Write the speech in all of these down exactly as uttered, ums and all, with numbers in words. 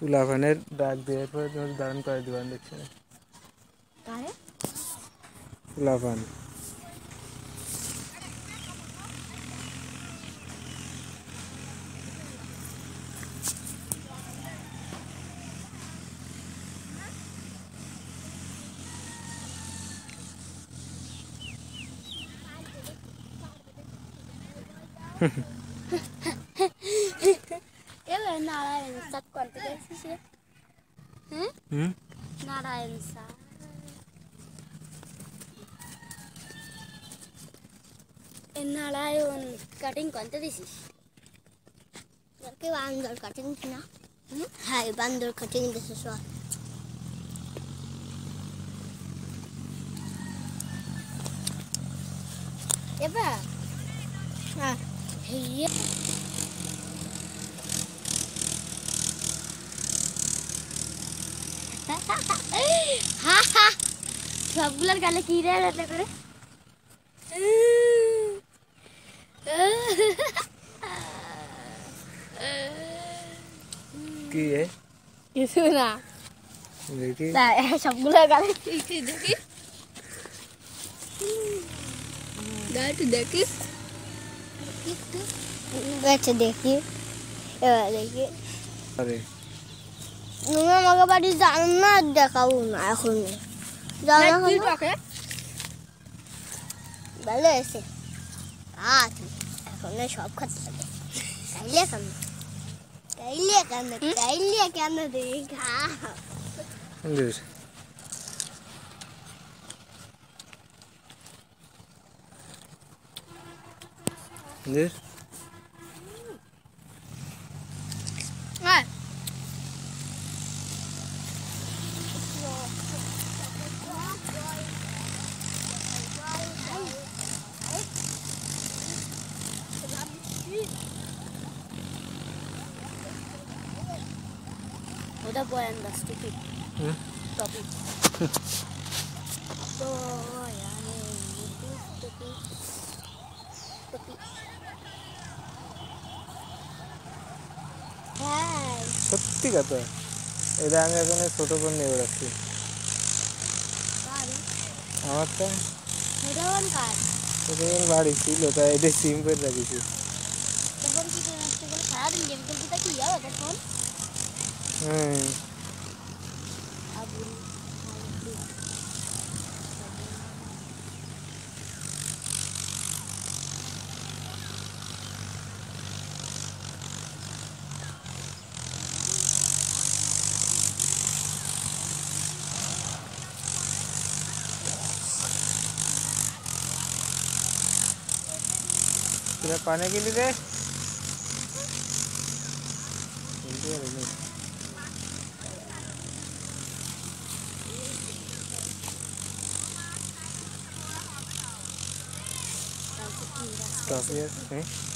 তুলাফানের ডাক দেওয়ার পরে তোমার দারুণ করে দিবান দেখছে তুলাফান এবার নারায়ণ সাত করতে গেছিস হুম হুম নারায়ণ সা এ নারায়ণ কাটিং করতে দিছিস কে বান্দর কাটিং না হুম হ্যাঁ বান্দর কাটিং দিছিস এবার হ্যাঁ হেয়ে হা হা সবগুলোর গালে কি রে রাতে করে কি এ কিছু না দেখি সবগুলোর গালে কি দেখি গাড়ি দেখি গাছে দেখি এবার দেখি আরে তুমি আমাকে বাড়ি জানো না দেখাবো না এখন জানো ভালো আছে আচ্ছা এখন সব খাতে হবে তাইলে কেন তাইলে কেন তাইলে কেন দেখা বেশ বেশ হ্যাঁ udah buat anda stupid hmm? stupid so ya itu stupid stupid hai সত্যি কথা এটা আমি এখন ছোট করে নিয়ে বেড়াচ্ছি আমার তো heroan kan এটা বাড়ি ছিল তাই এটা সিম করে রাখিছি তখন কি নষ্ট করে সারাদিন গেম খেলতে থাকি যাও তখন হুম আবুল तुला पाणी गेली रे ট্রফি আছে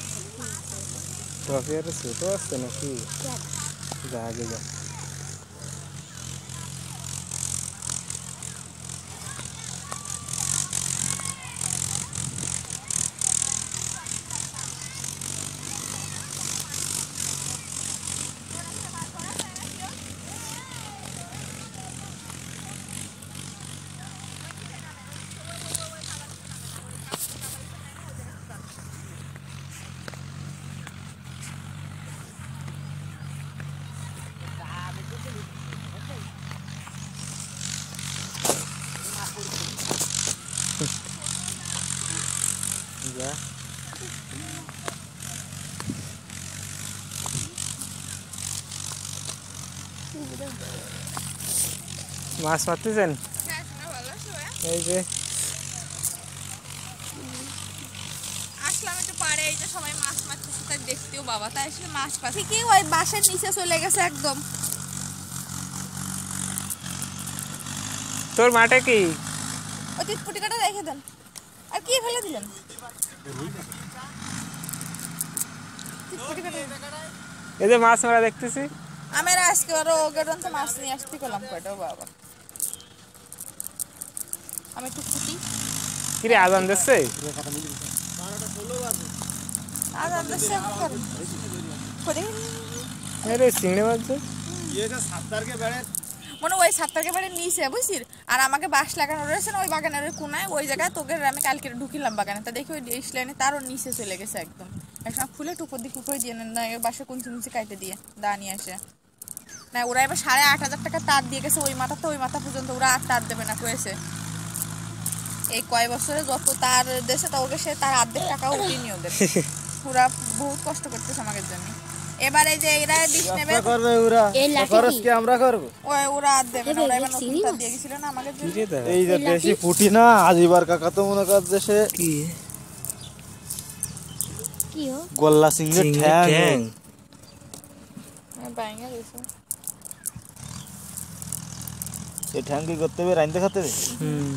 ট্রফি আর ছোট আসছে নাকি যা আগে যা যা মাছ মারতেছেন এই যে আসলাম একটু পারে এই যে সবাই মাছ মারতেছে তাই দেখতেও বাবা তাই এসে মাছ পাচ্ছে কি ওই বাসের নিচে চলে গেছে একদম তোর মাঠে কি ওই টিটপুটি কাটা রেখে দেন আর কি ফেলে দিলেন এই যে মাছ মারা দেখতেছি আমরা আজকে আরো ওগেরন তো মাছ নিয়ে আসতে গেলাম কয়টা বাবা আমি একটু ফুটি কি রে আজান দিচ্ছে আজান দিচ্ছে করে আরে চিংড়ি মাছ মনে ওই সাতটার বাড়ি নিচে বুঝছিস আর আমাকে বাঁশ লাগানো রয়েছে না ওই বাগানের ওই কোনায় ওই জায়গায় তোকে আমি কালকে ঢুকিলাম বাগানে তা দেখি ওই ডিশ লাইনে তারও নিচে চলে গেছে একদম একসময় খুলে টুপর দিয়ে কুপড়ে দিয়ে না ওই বাসে কুঞ্চি মুচি কাটে দিয়ে দা নিয়ে আসে না ওরা এবার সাড়ে আট হাজার টাকা তার দিয়ে গেছে ওই মাথা তো ওই মাথা পর্যন্ত ওরা আর তার দেবে না কয়েছে এই কয় বছরে যত তার দেশে তা ওকে সে তার অর্ধেক টাকা উঠিয়ে ওদের ওরা বহুত কষ্ট করতেছে আমাদের জন্য এবারে যে এরা ডিশ নেবে করবে ওরা খরচ কি আমরা করব ওই ওরা আর দেবে না ওরা এবার নতুন তার দিয়ে গেছিল না আমাদের জন্য এই যে দেশি পুটি না আজিবার কাকা তো মনে কর দেশে কি কি হো গোল্লা সিংহের ঠ্যাং বাইঙ্গা দিছে এই ঠ্যাং কি করতে হবে রাইন্দে খেতে হবে হুম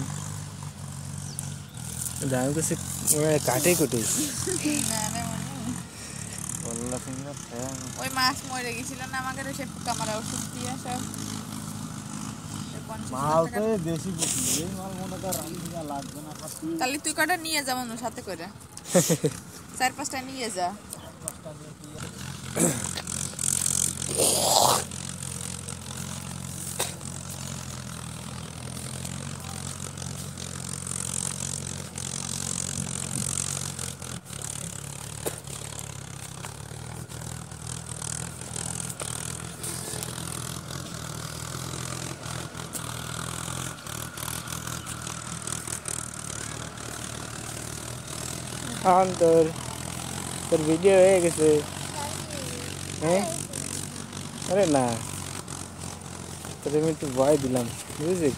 দাম কাছে ওরা কাটে কুটে না না মানে গোল্লা সিংহের ঠ্যাং ওই মাছ মরে গেছিল না আমাদের সে পোকা মারা ওষুধ দিয়ে সব মাল তো দেশি পুটি এই মাল মনে কর রান্না লাগবে না খাতি তাহলে তুই কটা নিয়ে যা মনে সাথে করে চার পাঁচটা নিয়ে যা আন তোর তোর ভিডিও হয়ে গেছে হ্যাঁ আরে না তোর আমি একটু ভয় দিলাম বুঝলি